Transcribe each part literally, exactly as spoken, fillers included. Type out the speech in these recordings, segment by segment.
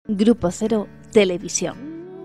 Grupo Cero Televisión.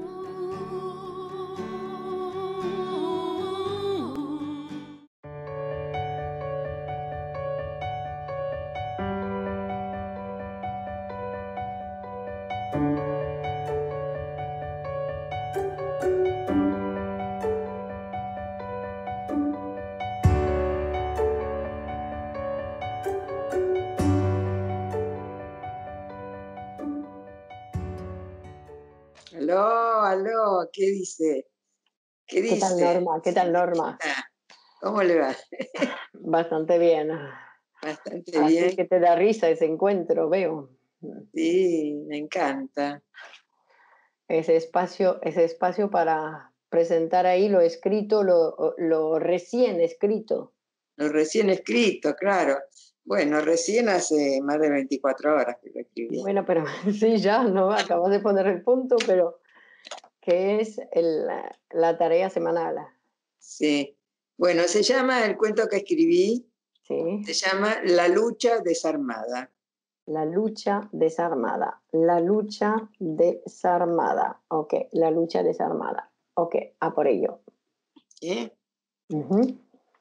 Aló, aló, ¿qué dice? ¿Qué dice? ¿Qué tal, Norma? ¿Qué tal, Norma? ¿Cómo le va? Bastante bien. Bastante Así bien. que te da risa ese encuentro, veo. Sí, me encanta. Ese espacio, ese espacio para presentar ahí lo escrito, lo, lo recién escrito. Lo recién escrito, claro. Bueno, recién hace más de veinticuatro horas que lo escribí. Bueno, pero sí, ya, ¿no? Acabas de poner el punto, pero ¿qué es el, la tarea semanal? Sí. Bueno, se llama, el cuento que escribí, Sí. se llama La lucha desarmada. La lucha desarmada. La lucha desarmada. Ok, la lucha desarmada. Ok, a por ello. ¿Eh? Uh-huh.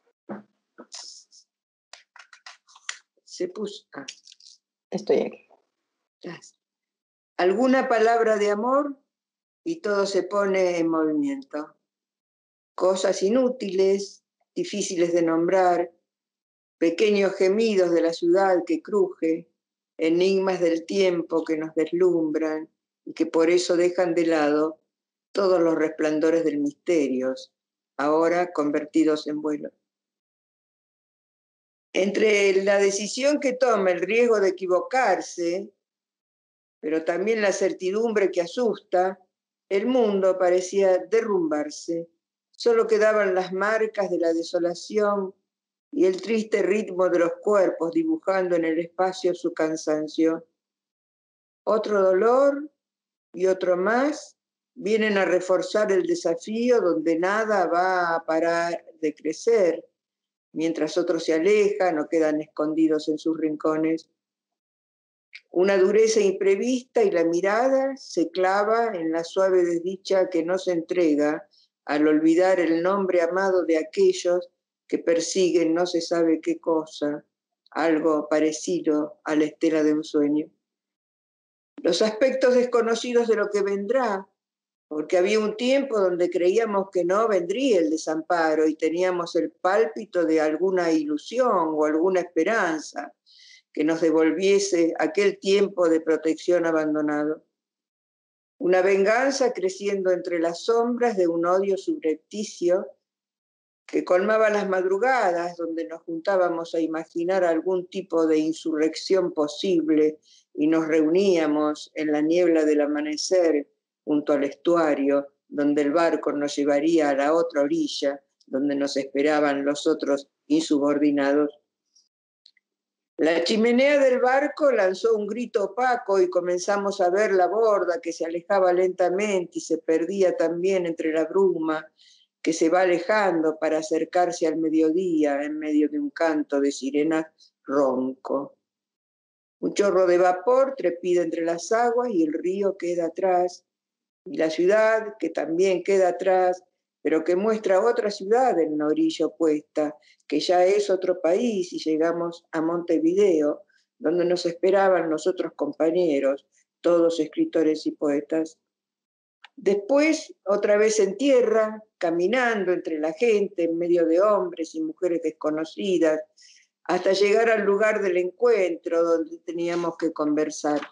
Se puso... Ah. Estoy aquí. Alguna palabra de amor y todo se pone en movimiento. Cosas inútiles, difíciles de nombrar, pequeños gemidos de la ciudad que cruje, enigmas del tiempo que nos deslumbran y que por eso dejan de lado todos los resplandores del misterio, ahora convertidos en vuelo. Entre la decisión que toma, el riesgo de equivocarse, pero también la certidumbre que asusta, el mundo parecía derrumbarse. Solo quedaban las marcas de la desolación y el triste ritmo de los cuerpos dibujando en el espacio su cansancio. Otro dolor y otro más vienen a reforzar el desafío donde nada va a parar de crecer, mientras otros se alejan o quedan escondidos en sus rincones. Una dureza imprevista y la mirada se clava en la suave desdicha que no se entrega al olvidar el nombre amado de aquellos que persiguen no se sabe qué cosa, algo parecido a la estela de un sueño. Los aspectos desconocidos de lo que vendrá, porque había un tiempo donde creíamos que no vendría el desamparo y teníamos el pálpito de alguna ilusión o alguna esperanza que nos devolviese aquel tiempo de protección abandonado. Una venganza creciendo entre las sombras de un odio subrepticio que colmaba las madrugadas donde nos juntábamos a imaginar algún tipo de insurrección posible y nos reuníamos en la niebla del amanecer junto al estuario donde el barco nos llevaría a la otra orilla donde nos esperaban los otros insubordinados. La chimenea del barco lanzó un grito opaco y comenzamos a ver la borda que se alejaba lentamente y se perdía también entre la bruma que se va alejando para acercarse al mediodía en medio de un canto de sirenas ronco. Un chorro de vapor trepida entre las aguas y el río queda atrás, y la ciudad que también queda atrás, pero que muestra otra ciudad en la orilla opuesta, que ya es otro país, y llegamos a Montevideo, donde nos esperaban los otros compañeros, todos escritores y poetas. Después, otra vez en tierra, caminando entre la gente, en medio de hombres y mujeres desconocidas, hasta llegar al lugar del encuentro donde teníamos que conversar.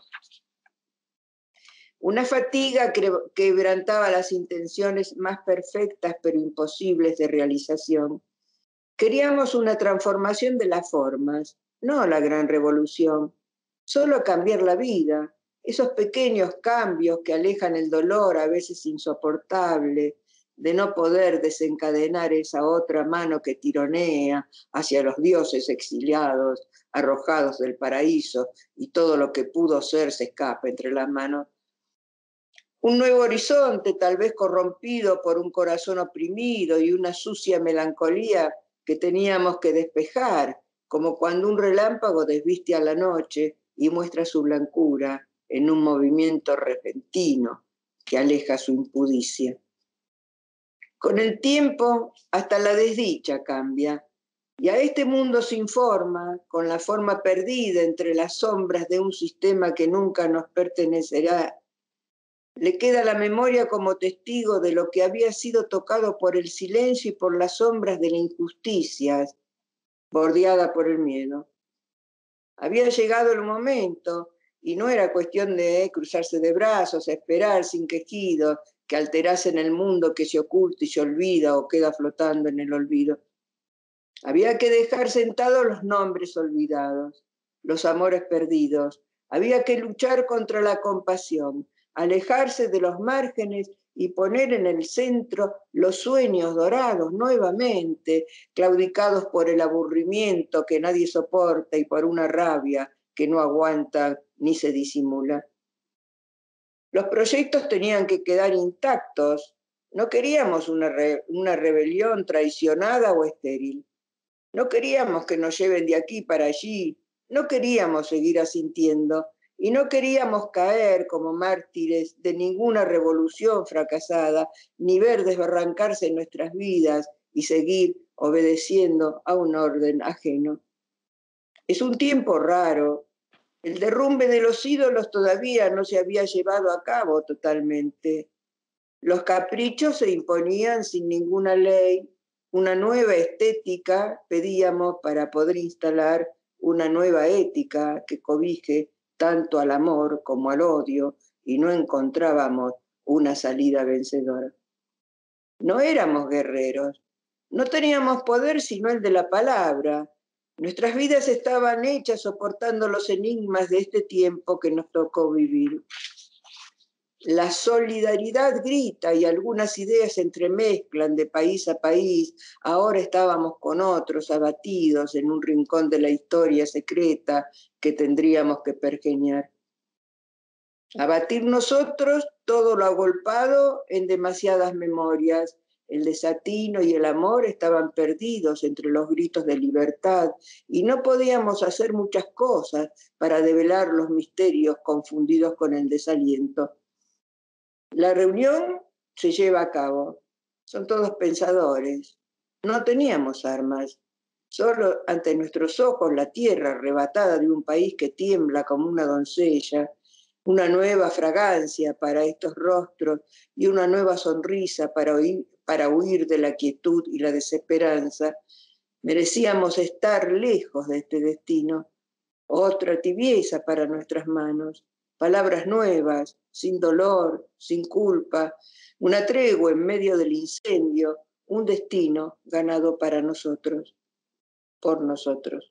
Una fatiga que quebrantaba las intenciones más perfectas pero imposibles de realización. Queríamos una transformación de las formas, no la gran revolución, solo cambiar la vida, esos pequeños cambios que alejan el dolor a veces insoportable, de no poder desencadenar esa otra mano que tironea hacia los dioses exiliados, arrojados del paraíso, y todo lo que pudo ser se escapa entre las manos. Un nuevo horizonte, tal vez corrompido por un corazón oprimido y una sucia melancolía que teníamos que despejar, como cuando un relámpago desviste a la noche y muestra su blancura, en un movimiento repentino que aleja su impudicia. Con el tiempo, hasta la desdicha cambia, y a este mundo sin forma, con la forma perdida entre las sombras de un sistema que nunca nos pertenecerá, le queda la memoria como testigo de lo que había sido tocado por el silencio y por las sombras de la injusticia, bordeada por el miedo. Había llegado el momento, y no era cuestión de cruzarse de brazos, esperar sin quejidos, que alterasen el mundo que se oculta y se olvida o queda flotando en el olvido. Había que dejar sentados los nombres olvidados, los amores perdidos. Había que luchar contra la compasión, alejarse de los márgenes y poner en el centro los sueños dorados nuevamente, claudicados por el aburrimiento que nadie soporta y por una rabia que no aguanta ni se disimula. Los proyectos tenían que quedar intactos. No queríamos una, re, una rebelión traicionada o estéril. No queríamos que nos lleven de aquí para allí. No queríamos seguir asintiendo. Y no queríamos caer como mártires de ninguna revolución fracasada, ni ver desbarrancarse nuestras vidas y seguir obedeciendo a un orden ajeno. Es un tiempo raro. El derrumbe de los ídolos todavía no se había llevado a cabo totalmente. Los caprichos se imponían sin ninguna ley. Una nueva estética pedíamos para poder instalar una nueva ética que cobije tanto al amor como al odio, y no encontrábamos una salida vencedora. No éramos guerreros, no teníamos poder sino el de la palabra. Nuestras vidas estaban hechas soportando los enigmas de este tiempo que nos tocó vivir. La solidaridad grita y algunas ideas se entremezclan de país a país. Ahora estábamos con otros abatidos en un rincón de la historia secreta que tendríamos que pergeñar. Abatir nosotros todo lo agolpado en demasiadas memorias. El desatino y el amor estaban perdidos entre los gritos de libertad y no podíamos hacer muchas cosas para develar los misterios confundidos con el desaliento. La reunión se lleva a cabo. Son todos pensadores. No teníamos armas. Solo ante nuestros ojos la tierra arrebatada de un país que tiembla como una doncella, una nueva fragancia para estos rostros y una nueva sonrisa para, oír, para huir de la quietud y la desesperanza. Merecíamos estar lejos de este destino. Otra tibieza para nuestras manos. Palabras nuevas, sin dolor, sin culpa, una tregua en medio del incendio, un destino ganado para nosotros, por nosotros.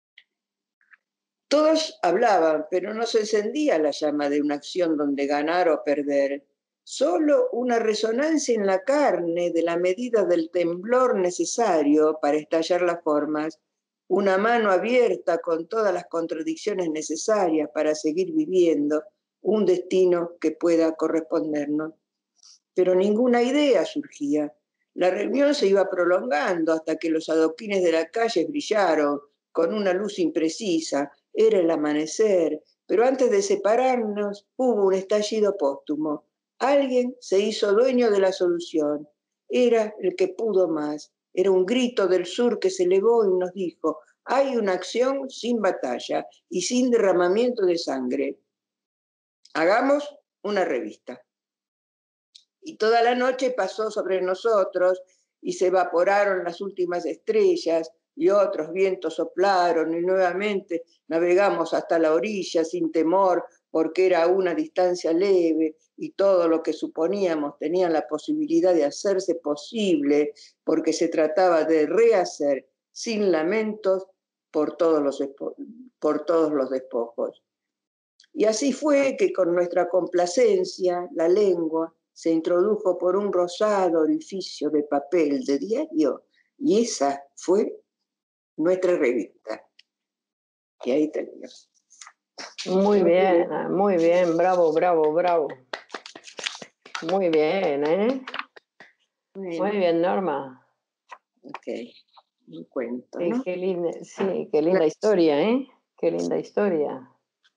Todos hablaban, pero no se encendía la llama de una acción donde ganar o perder, solo una resonancia en la carne de la medida del temblor necesario para estallar las formas, una mano abierta con todas las contradicciones necesarias para seguir viviendo un destino que pueda correspondernos. Pero ninguna idea surgía. La reunión se iba prolongando hasta que los adoquines de la calle brillaron con una luz imprecisa. Era el amanecer, pero antes de separarnos hubo un estallido póstumo. Alguien se hizo dueño de la solución. Era el que pudo más. Era un grito del sur que se elevó y nos dijo: hay una acción sin batalla y sin derramamiento de sangre. Hagamos una revista. Y toda la noche pasó sobre nosotros y se evaporaron las últimas estrellas y otros vientos soplaron y nuevamente navegamos hasta la orilla sin temor porque era una distancia leve y todo lo que suponíamos tenía la posibilidad de hacerse posible porque se trataba de rehacer sin lamentos por todos los, por todos los despojos. Y así fue que con nuestra complacencia la lengua se introdujo por un rosado orificio de papel de diario y esa fue nuestra revista. Y ahí tenemos. Muy bien, muy bien, bravo, bravo, bravo. Muy bien, ¿eh? Bueno. Muy bien, Norma. Ok, un cuento, ¿no? Eh, qué linda, sí, qué linda historia, ¿eh? Qué linda historia.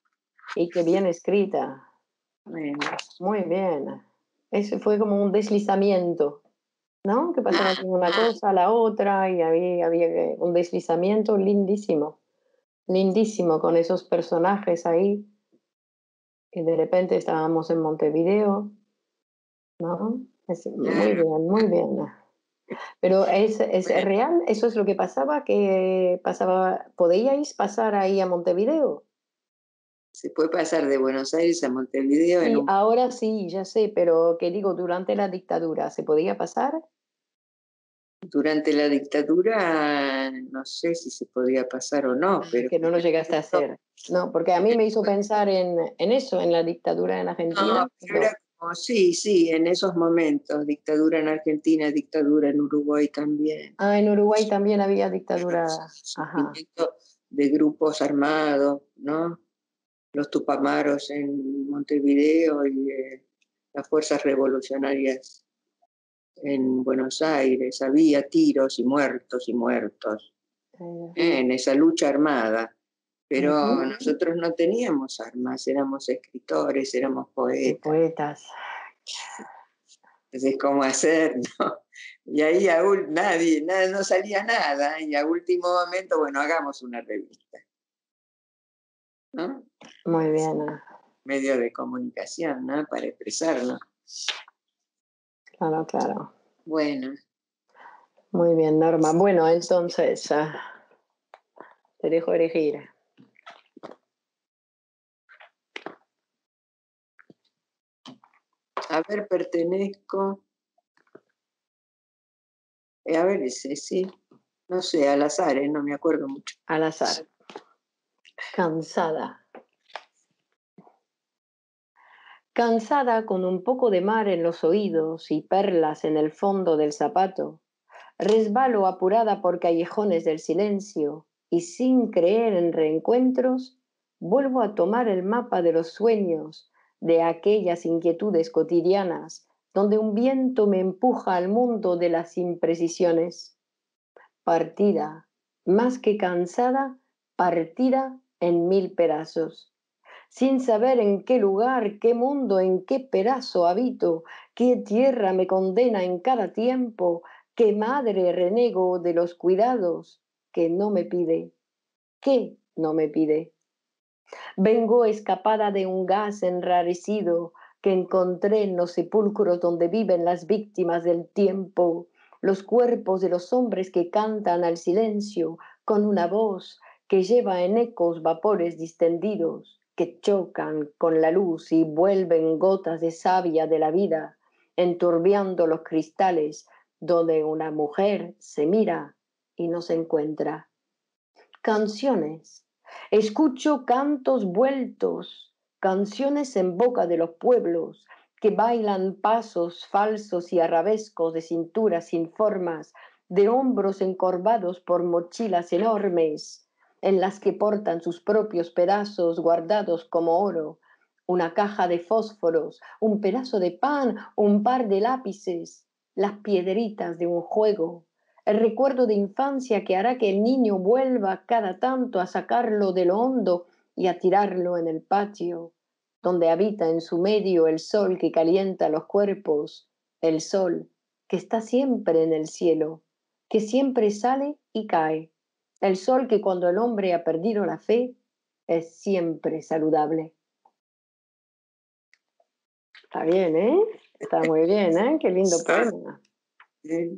Y qué bien escrita. Bueno, Muy bien. Eso fue como un deslizamiento, ¿no? Que pasaba de una cosa a la otra y había, había que- un deslizamiento lindísimo, lindísimo con esos personajes ahí. Y de repente estábamos en Montevideo, ¿no? Es- muy bien, muy bien. Pero es, es bueno, real, eso es lo que pasaba, que pasaba, ¿podíais pasar ahí a Montevideo? se puede pasar de Buenos Aires a Montevideo en Sí, un... ahora sí, ya sé, pero que digo, durante la dictadura, ¿se podía pasar? Durante la dictadura, no sé si se podía pasar o no, Ah, pero que no lo llegaste a hacer. No, porque a mí me hizo pensar en, en eso, en la dictadura en no, Argentina, pero era pero como, sí, sí, en esos momentos, dictadura en Argentina, dictadura en Uruguay también, ah, en Uruguay también había dictadura. Ajá, surgimiento de grupos armados, ¿no? Los Tupamaros en Montevideo y eh, las fuerzas revolucionarias en Buenos Aires, había tiros y muertos y muertos eh, eh, en esa lucha armada, pero ujú, nosotros no teníamos armas, éramos escritores, éramos y poetas. poetas. Entonces, ¿cómo hacer? ¿No? Y ahí a ul- nadie, nada, no salía nada, y a último momento, bueno, hagamos una revista, ¿no? Muy bien, ah, Medio de comunicación, ¿no? Para expresarnos. claro, claro. Bueno, Muy bien, Norma. Bueno, entonces, ah, te dejo elegir. a ver, pertenezco, eh, a ver, ese sí, no sé, al azar, ¿eh? No me acuerdo mucho. Al azar. Cansada. Cansada con un poco de mar en los oídos y perlas en el fondo del zapato, resbalo apurada por callejones del silencio y sin creer en reencuentros, vuelvo a tomar el mapa de los sueños, de aquellas inquietudes cotidianas, donde un viento me empuja al mundo de las imprecisiones. Partida, más que cansada, partida en mil pedazos sin saber en qué lugar, qué mundo, en qué pedazo habito, qué tierra me condena en cada tiempo, qué madre renego de los cuidados que no me pide, qué no me pide. Vengo escapada de un gas enrarecido que encontré en los sepulcros donde viven las víctimas del tiempo, los cuerpos de los hombres que cantan al silencio con una voz que lleva en ecos vapores distendidos, que chocan con la luz y vuelven gotas de savia de la vida, enturbiando los cristales donde una mujer se mira y no se encuentra. Canciones. Escucho cantos vueltos, canciones en boca de los pueblos que bailan pasos falsos y arabescos de cinturas sin formas, de hombros encorvados por mochilas enormes, en las que portan sus propios pedazos guardados como oro, una caja de fósforos, un pedazo de pan, un par de lápices, las piedritas de un juego, el recuerdo de infancia que hará que el niño vuelva cada tanto a sacarlo de lo hondo y a tirarlo en el patio, donde habita en su medio el sol que calienta los cuerpos, el sol que está siempre en el cielo, que siempre sale y cae, el sol que cuando el hombre ha perdido la fe es siempre saludable. Está bien, ¿eh? Está muy bien, ¿eh? Qué lindo poema. eh,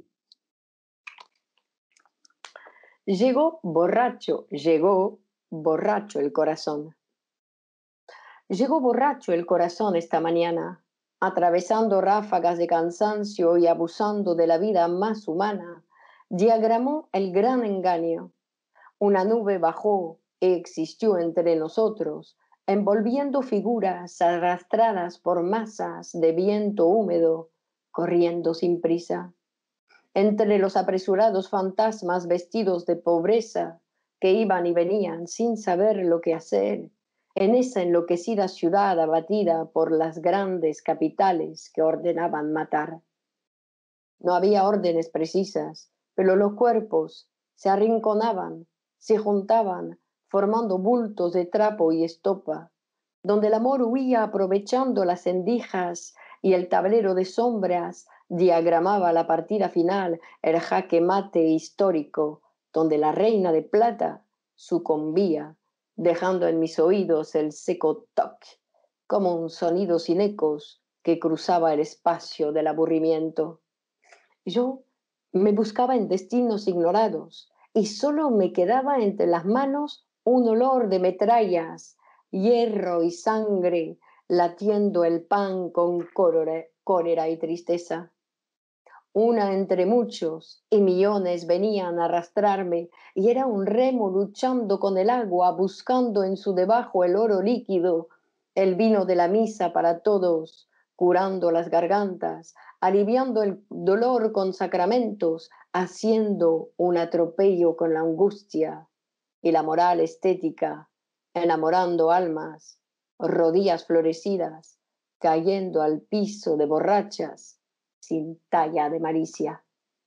Llegó borracho, llegó borracho el corazón. Llegó borracho el corazón esta mañana, atravesando ráfagas de cansancio y abusando de la vida más humana. Diagramó el gran engaño. Una nube bajó e existió entre nosotros, envolviendo figuras arrastradas por masas de viento húmedo, corriendo sin prisa entre los apresurados fantasmas vestidos de pobreza que iban y venían sin saber lo que hacer, en esa enloquecida ciudad abatida por las grandes capitales que ordenaban matar. No había órdenes precisas, pero los cuerpos se arrinconaban, se juntaban, formando bultos de trapo y estopa, donde el amor huía aprovechando las endijas y el tablero de sombras diagramaba la partida final, el jaque mate histórico, donde la reina de plata sucumbía, dejando en mis oídos el seco toque, como un sonido sin ecos que cruzaba el espacio del aburrimiento. Yo me buscaba en destinos ignorados y solo me quedaba entre las manos un olor de metrallas, hierro y sangre, latiendo el pan con cólera, cólera y tristeza. Una entre muchos, y millones venían a arrastrarme, y era un remo luchando con el agua, buscando en su debajo el oro líquido, el vino de la misa para todos, curando las gargantas, aliviando el dolor con sacramentos, haciendo un atropello con la angustia y la moral estética, enamorando almas, rodillas florecidas, cayendo al piso de borrachas, sin talla de malicia.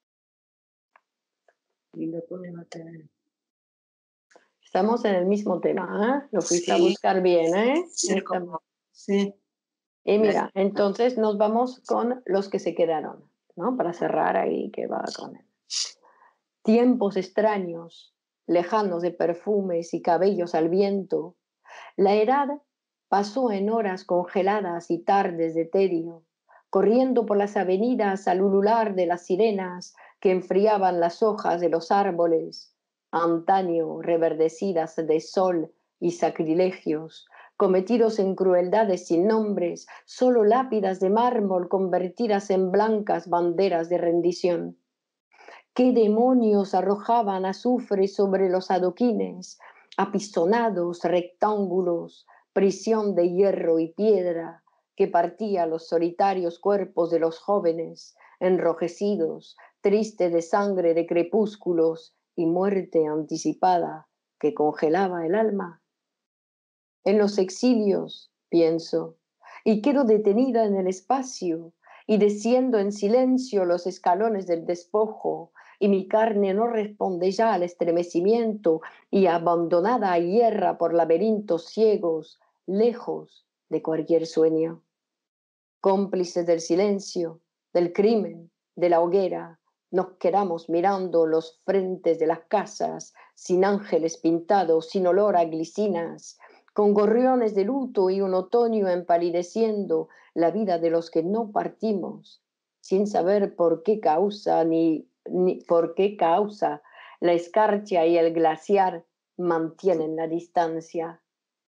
Estamos en el mismo tema, ¿eh? Lo fuiste sí. a buscar bien, ¿eh? Sí, como, sí. Y mira, entonces nos vamos con los que se quedaron, ¿no? Para cerrar ahí que va con él. Tiempos extraños, lejanos de perfumes y cabellos al viento. La edad pasó en horas congeladas y tardes de tedio, corriendo por las avenidas al ulular de las sirenas que enfriaban las hojas de los árboles, antaño reverdecidas de sol y sacrilegios, cometidos en crueldades sin nombres, solo lápidas de mármol convertidas en blancas banderas de rendición. ¿Qué demonios arrojaban azufre sobre los adoquines, apistonados rectángulos, prisión de hierro y piedra, que partía los solitarios cuerpos de los jóvenes, enrojecidos, tristes de sangre de crepúsculos y muerte anticipada que congelaba el alma? En los exilios, pienso, y quedo detenida en el espacio, y desciendo en silencio los escalones del despojo, y mi carne no responde ya al estremecimiento, y abandonada a hierra por laberintos ciegos, lejos de cualquier sueño. Cómplices del silencio, del crimen, de la hoguera, nos quedamos mirando los frentes de las casas, sin ángeles pintados, sin olor a glicinas, con gorriones de luto y un otoño empalideciendo la vida de los que no partimos, sin saber por qué causa ni, ni por qué causa la escarcha y el glaciar mantienen la distancia.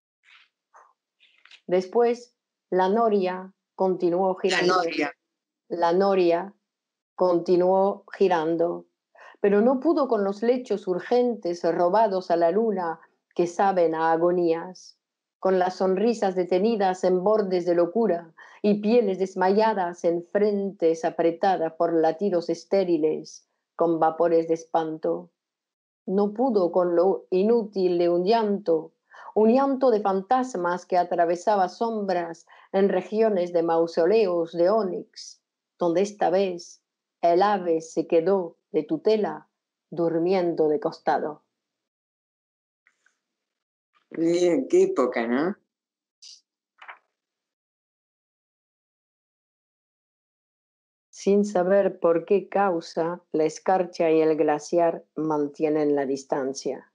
Después, la noria continuó girando. La noria. La noria continuó girando, pero no pudo con los lechos urgentes robados a la luna que saben a agonías, con las sonrisas detenidas en bordes de locura y pieles desmayadas en frentes apretadas por latidos estériles, con vapores de espanto. No pudo con lo inútil de un llanto, un llanto de fantasmas que atravesaba sombras en regiones de mausoleos de ónix, donde esta vez el ave se quedó de tutela durmiendo de costado. Bien, qué época, ¿no? Sin saber por qué causa, la escarcha y el glaciar mantienen la distancia.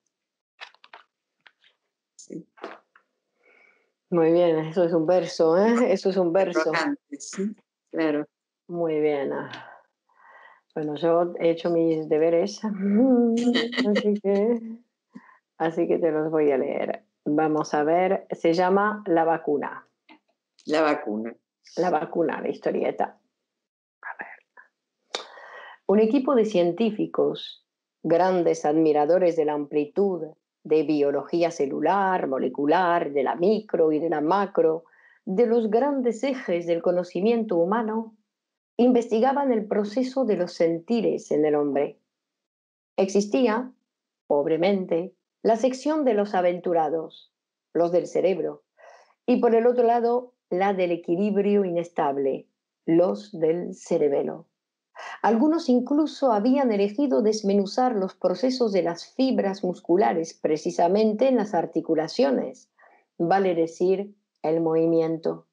Sí. Muy bien, eso es un verso, ¿eh? Eso es un verso. Sí, claro. Muy bien. Bueno, yo he hecho mis deberes, así que, así que te los voy a leer. Vamos a ver, se llama La vacuna. La vacuna. La vacuna, la historieta. A ver. Un equipo de científicos, grandes admiradores de la amplitud, de biología celular, molecular, de la micro y de la macro, de los grandes ejes del conocimiento humano, investigaban el proceso de los sentires en el hombre. Existía, pobremente, la sección de los aventurados, los del cerebro, y por el otro lado, la del equilibrio inestable, los del cerebelo. Algunos incluso habían elegido desmenuzar los procesos de las fibras musculares precisamente en las articulaciones, vale decir, el movimiento.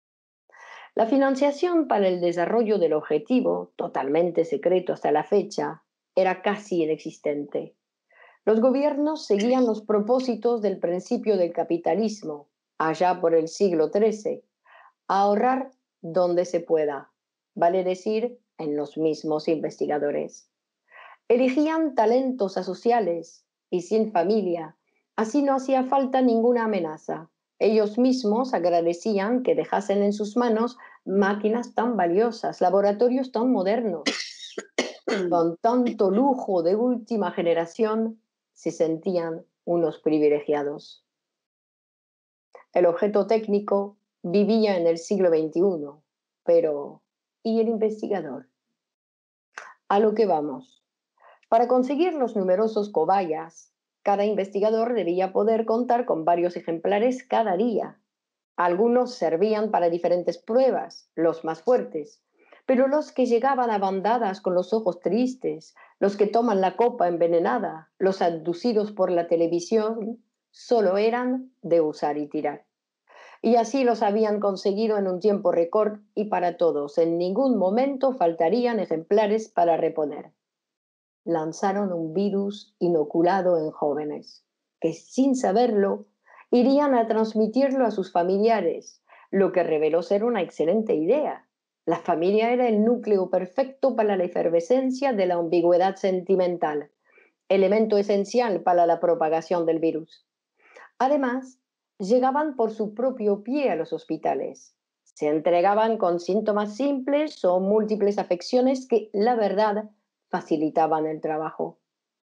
La financiación para el desarrollo del objetivo, totalmente secreto hasta la fecha, era casi inexistente. Los gobiernos seguían los propósitos del principio del capitalismo, allá por el siglo trece, ahorrar donde se pueda, vale decir, en los mismos investigadores. Elegían talentos asociales y sin familia, así no hacía falta ninguna amenaza. Ellos mismos agradecían que dejasen en sus manos máquinas tan valiosas, laboratorios tan modernos, con tanto lujo de última generación, se sentían unos privilegiados. El objeto técnico vivía en el siglo veintiuno, pero ¿y el investigador? A lo que vamos. Para conseguir los numerosos cobayas, cada investigador debía poder contar con varios ejemplares cada día. Algunos servían para diferentes pruebas, los más fuertes, pero los que llegaban a bandadas con los ojos tristes, los que toman la copa envenenada, los abducidos por la televisión, solo eran de usar y tirar. Y así los habían conseguido en un tiempo récord y para todos. En ningún momento faltarían ejemplares para reponer. Lanzaron un virus inoculado en jóvenes, que sin saberlo irían a transmitirlo a sus familiares, lo que reveló ser una excelente idea. La familia era el núcleo perfecto para la efervescencia de la ambigüedad sentimental, elemento esencial para la propagación del virus. Además, llegaban por su propio pie a los hospitales. Se entregaban con síntomas simples o múltiples afecciones que, la verdad, facilitaban el trabajo.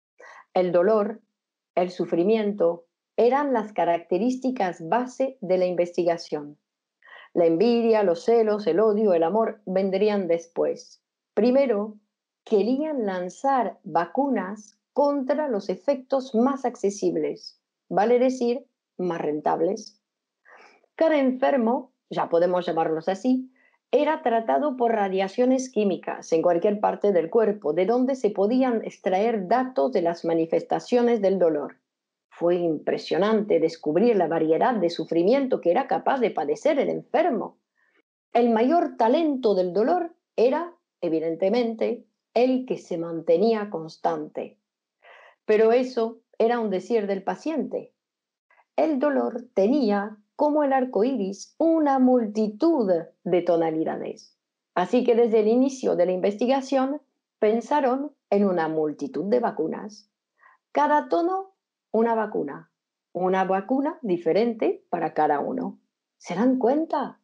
El dolor, el sufrimiento, eran las características base de la investigación. La envidia, los celos, el odio, el amor vendrían después. Primero, querían lanzar vacunas contra los efectos más accesibles, vale decir, más rentables. Cada enfermo, ya podemos llamarlos así, era tratado por radiaciones químicas en cualquier parte del cuerpo, de donde se podían extraer datos de las manifestaciones del dolor. Fue impresionante descubrir la variedad de sufrimiento que era capaz de padecer el enfermo. El mayor talento del dolor era, evidentemente, el que se mantenía constante. Pero eso era un decir del paciente. El dolor tenía, como el arco iris, una multitud de tonalidades. Así que desde el inicio de la investigación pensaron en una multitud de vacunas. Cada tono, una vacuna. Una vacuna diferente para cada uno. ¿Se dan cuenta?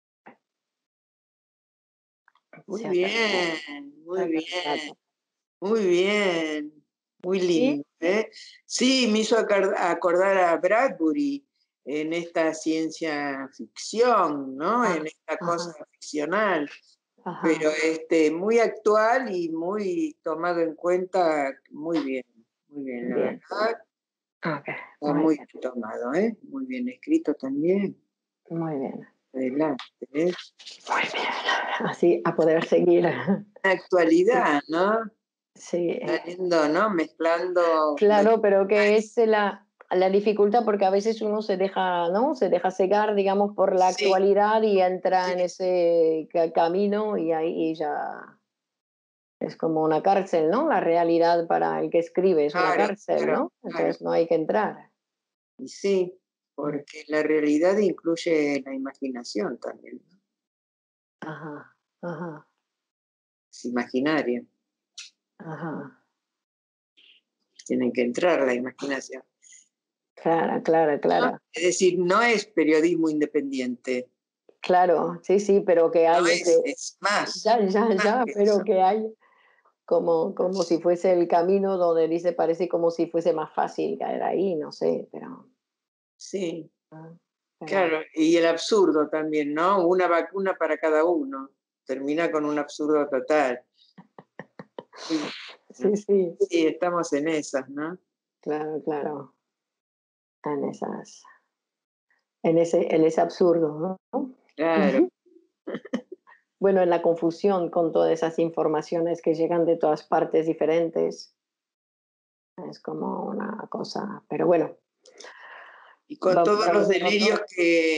Muy Se bien, muy bien, bien. muy bien, muy ¿Sí? lindo. ¿eh? Sí, me hizo acar- acordar a Bradbury en esta ciencia ficción, ¿no? Ah, En esta ajá, cosa ficcional, ajá. pero este, muy actual y muy tomado en cuenta, muy bien, muy bien, la Bien. verdad, Ok, está muy muy bien, bien tomado, ¿eh? Muy bien escrito también. muy bien. Adelante, ¿eh? Muy bien. Así a poder seguir. Actualidad, ¿no? Sí. Saliendo, ¿no? Mezclando. Claro, pero que es la, la dificultad porque a veces uno se deja, ¿no? Se deja cegar, digamos, por la Sí, actualidad y entra sí, en ese ca- camino y ahí ya es como una cárcel, ¿no? La realidad para el que escribe es una claro, cárcel, claro, ¿no? claro. Entonces no hay que entrar. Y sí, porque la realidad incluye la imaginación también, ¿no? Ajá, ajá, Es imaginaria, ajá. tiene que entrar la imaginación. Clara, clara, ¿No? clara. Es decir, no es periodismo independiente, Claro, sí, sí, pero que no hay es, ese, es más, ya, ya, más ya, que pero eso. que hay como, como si fuese el camino donde dice, parece como si fuese más fácil caer ahí, no sé, pero, Sí, ah, pero claro, y el absurdo también, ¿no? Una vacuna para cada uno, termina con un absurdo total. Sí, sí, sí, sí, estamos en esas, ¿no? claro, claro, en esas, en ese, en ese absurdo, ¿no? Claro, Bueno, en la confusión con todas esas informaciones que llegan de todas partes diferentes, es como una cosa, pero bueno, y con vamos todos a los ver, ¿no? delirios que,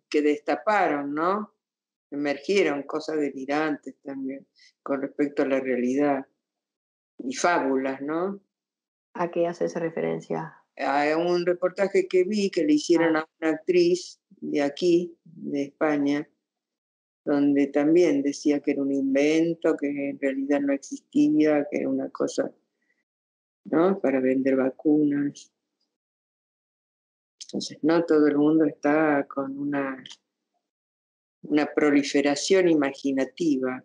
que destaparon, ¿no? Emergieron cosas delirantes también con respecto a la realidad. Y fábulas, ¿no? ¿A qué haces referencia? A un reportaje que vi que le hicieron Ah. a una actriz de aquí, de España, donde también decía que era un invento, que en realidad no existía, que era una cosa, ¿no? Para vender vacunas. Entonces, no todo el mundo está con una, una proliferación imaginativa,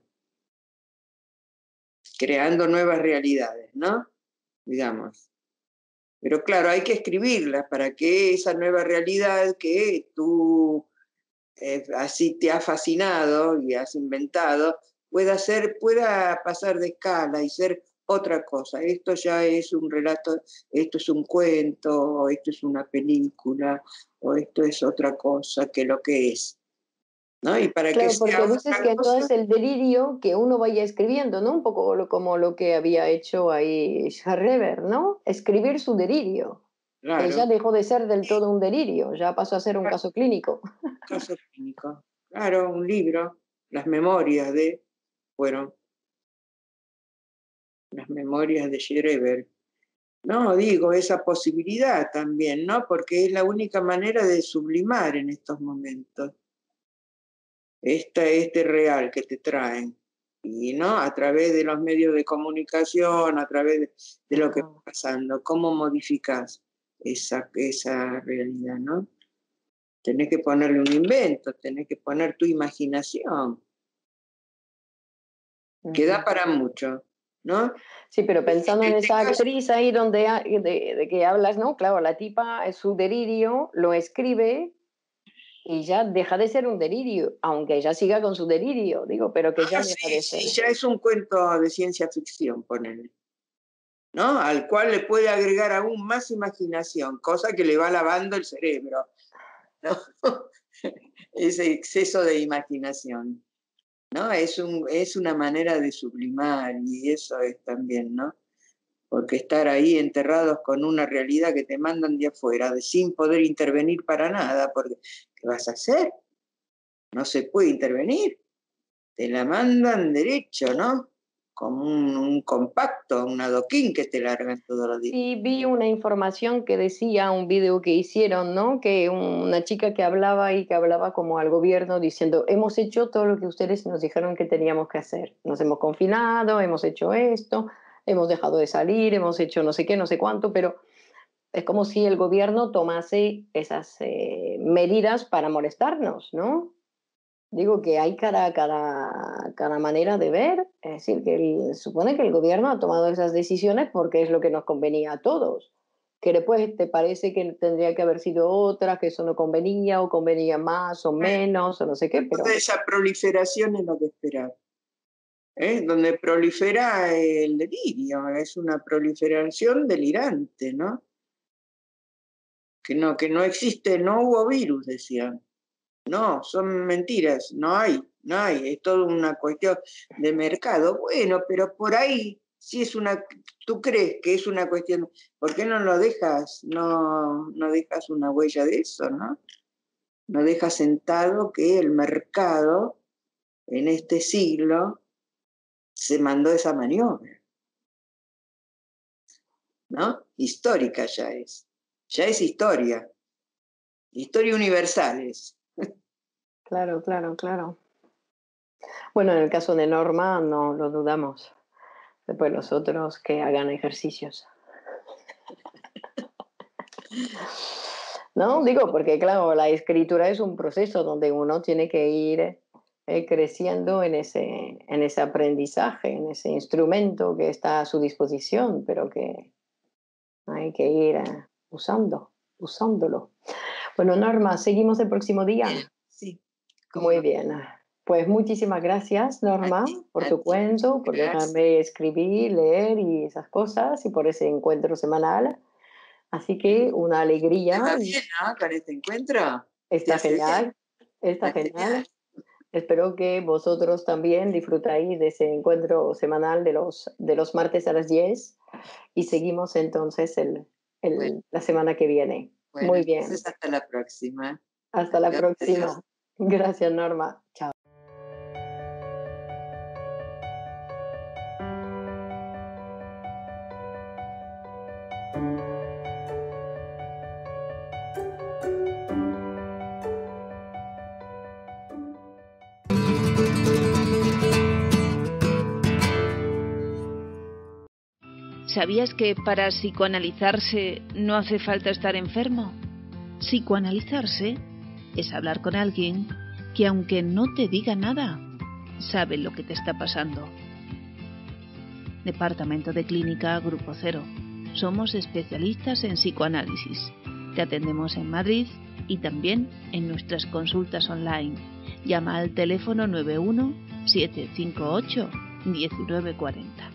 creando nuevas realidades, ¿no? Digamos. Pero claro, hay que escribirlas para que esa nueva realidad que tú eh, así te ha fascinado y has inventado, pueda ser, pueda pasar de escala y ser otra cosa. Esto ya es un relato, esto es un cuento, o esto es una película, o esto es otra cosa que lo que es. ¿No? Y para que Claro, porque sea dices otra que cosa, entonces el delirio que uno vaya escribiendo, ¿no? Un poco lo- como lo que había hecho ahí Schreber, ¿no? Escribir su delirio, que ya claro, dejó de ser del todo un delirio, ya pasó a ser un caso clínico. caso clínico. Claro, un libro, las memorias de, fueron las memorias de Schreber. No, digo, esa posibilidad también, ¿no? Porque es la única manera de sublimar en estos momentos esta, este real que te traen. Y, ¿no? A través de los medios de comunicación, a través de, de lo que Ah. está pasando, ¿cómo modificas esa, esa realidad, ¿no? Tenés que ponerle un invento, tenés que poner tu imaginación, que da Ujú. para mucho, ¿no? Sí, pero pensando En en este esa caso, actriz ahí donde ha- de, de que hablas, ¿no? Claro, la tipa, es su delirio, lo escribe y ya deja de ser un delirio, aunque ella siga con su delirio, digo, pero que ya ah, deja sí, de ser. sí, ya es un cuento de ciencia ficción, ponele, ¿no? Al cual le puede agregar aún más imaginación, cosa que le va lavando el cerebro, ¿no? Ese exceso de imaginación, ¿no? Es, un, es una manera de sublimar y eso es también, ¿no? Porque estar ahí enterrados con una realidad que te mandan de afuera, de, sin poder intervenir para nada, porque ¿qué vas a hacer? No se puede intervenir, te la mandan derecho, ¿no? Como un, un compacto, un adoquín que te largan todos los días. Sí, vi una información que decía, un video que hicieron, ¿no? Que una chica que hablaba y que hablaba como al gobierno diciendo, hemos hecho todo lo que ustedes nos dijeron que teníamos que hacer. Nos hemos confinado, hemos hecho esto, hemos dejado de salir, hemos hecho no sé qué, no sé cuánto, pero es como si el gobierno tomase esas eh, medidas para molestarnos, ¿no? Digo que hay cada, cada, cada manera de ver, es decir, que el- supone que el gobierno ha tomado esas decisiones porque es lo que nos convenía a todos, que después te parece que tendría que haber sido otra, que eso no convenía o convenía más o menos o no sé qué, Toda pero esa proliferación es lo de esperar. ¿Eh? Donde prolifera el delirio, es una proliferación delirante, ¿no? Que no, que no existe, no hubo virus, decían. No, son mentiras, no hay, no hay, es toda una cuestión de mercado. Bueno, pero por ahí, si es una, tú crees que es una cuestión, ¿por qué no lo dejas, no, no dejas una huella de eso, ¿no? No dejas sentado que el mercado en este siglo se mandó esa maniobra, ¿no? Histórica ya es, ya es historia, historia universal es. claro, claro, claro. Bueno, en el caso de Norma no lo dudamos. Después los otros que hagan ejercicios. No, digo, porque claro, la escritura es un proceso donde uno tiene que ir eh, creciendo en ese, en ese aprendizaje, en ese instrumento que está a su disposición, pero que hay que ir eh, usando, usándolo. Bueno, Norma, seguimos el próximo día. Sí, cómo Muy no. bien. Pues muchísimas gracias, A Norma, ti, por a tu ti, muchas cuento, por gracias. dejarme escribir, leer y esas cosas, y por ese encuentro semanal. Así que una ¿Te alegría va y bien, no? Con este encuentro. ¿Te está hace bien? genial, está Está genial. genial. Espero que vosotros también disfrutáis de ese encuentro semanal de los, de los martes a las diez y seguimos entonces el, Bueno, el- la semana que viene. bueno, Muy bien, entonces hasta la próxima. hasta la Adiós, adiós. próxima. Gracias, Norma. Chao. ¿Sabías que para psicoanalizarse no hace falta estar enfermo? Psicoanalizarse es hablar con alguien que, aunque no te diga nada, sabe lo que te está pasando. Departamento de Clínica Grupo Cero. Somos especialistas en psicoanálisis. Te atendemos en Madrid y también en nuestras consultas online. Llama al teléfono nueve uno siete cinco ocho uno nueve cuatro cero.